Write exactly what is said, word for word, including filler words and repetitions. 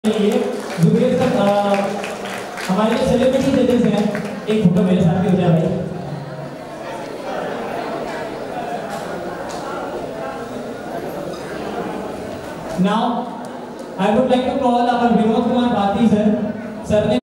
Zuber sir हमारे लिए celebrity जजेस हैं। एक फोटो मेरे साथ भी हो जाए भाई। Now I would like to call our Vinod Kumar Bhati sir. Sir ने